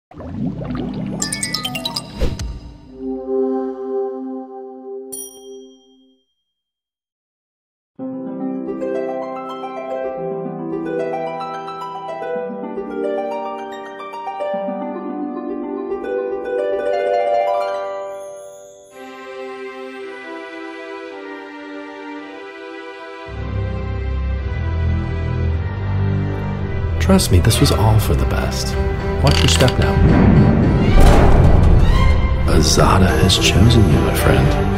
Trust me, this was all for the best. Watch your step now. Azada has chosen you, my friend.